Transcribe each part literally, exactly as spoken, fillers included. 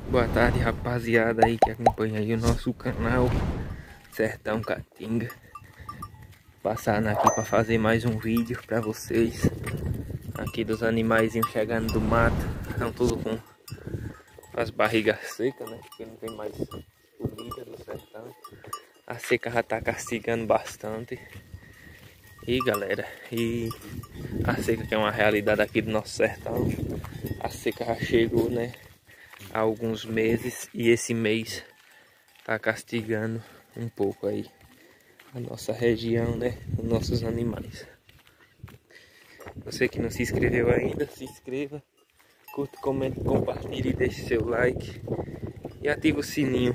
Boa tarde, rapaziada aí que acompanha aí o nosso canal Sertão Caatinga. Passando aqui para fazer mais um vídeo para vocês. Aqui dos animaizinhos chegando do mato. Estão tudo com as barrigas secas, né? Porque não tem mais comida do sertão. A seca já tá castigando bastante. E galera, e a seca que é uma realidade aqui do nosso sertão. A seca já chegou, né? Há alguns meses, e esse mês tá castigando um pouco aí a nossa região, né, os nossos animais. Você que não se inscreveu ainda, se inscreva, curta, comente, compartilhe, deixe seu like e ative o sininho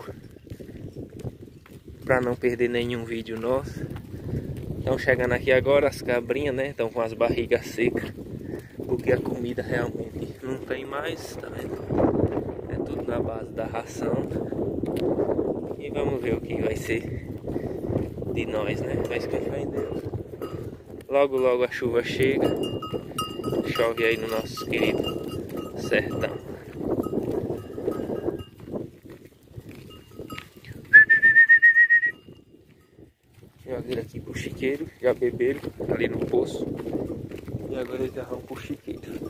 para não perder nenhum vídeo nosso. Estão chegando aqui agora as cabrinhas, né, estão com as barrigas secas porque a comida realmente não tem mais, tá vendo? Tudo na base da ração. E vamos ver o que vai ser de nós, né? Mas com fé em Deus. Logo, logo a chuva chega. Chove aí no nosso querido sertão. Já viram aqui pro chiqueiro. Já beberam ali no poço. E agora eles já vão pro chiqueiro.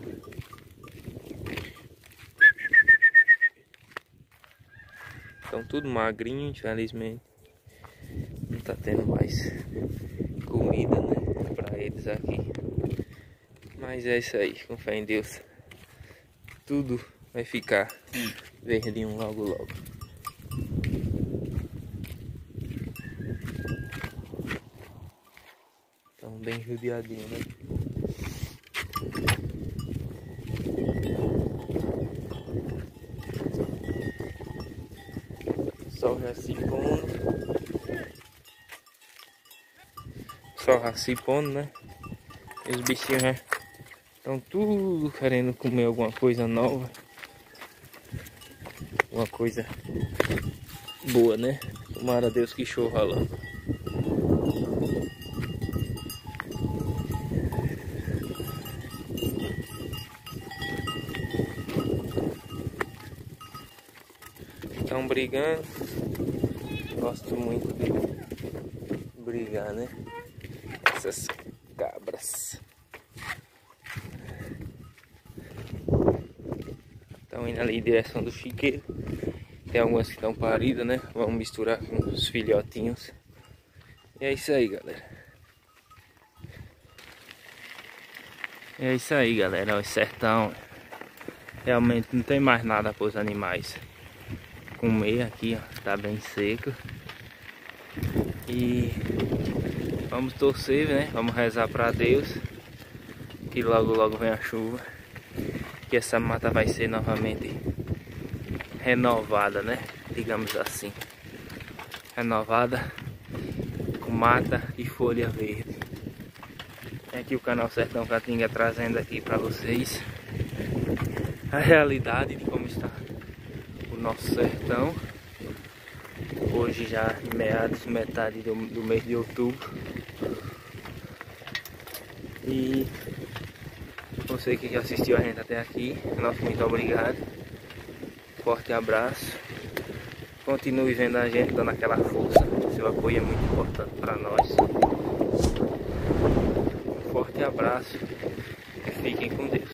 Estão tudo magrinho, infelizmente. Não tá tendo mais comida, né, pra eles aqui. Mas é isso aí, com fé em Deus. Tudo vai ficar verdinho logo logo. Estão bem judiadinhos, né? Sol já se pondo. Sol já se pondo, né? E os bichinhos já estão tudo querendo comer alguma coisa nova. Uma coisa boa, né? Tomara a Deus que chova lá. Estão brigando. Gosto muito de brigar, né? Essas cabras. Estão indo ali em direção do chiqueiro. Tem algumas que estão paridas, né? Vamos misturar com os filhotinhos. E é isso aí, galera. É isso aí, galera. O sertão realmente não tem mais nada para os animais comer aqui, ó, tá bem seco. E vamos torcer, né? Vamos rezar para Deus que logo logo vem a chuva, que essa mata vai ser novamente renovada, né? Digamos assim, renovada com mata e folha verde. É aqui o canal Sertão Caatinga trazendo aqui para vocês a realidade de como está o nosso sertão. Hoje já em meados, metade do, do mês de outubro. E você que já assistiu a gente até aqui, nosso muito obrigado. Forte abraço. Continue vendo a gente, dando aquela força. Seu apoio é muito importante para nós. Um forte abraço e fiquem com Deus.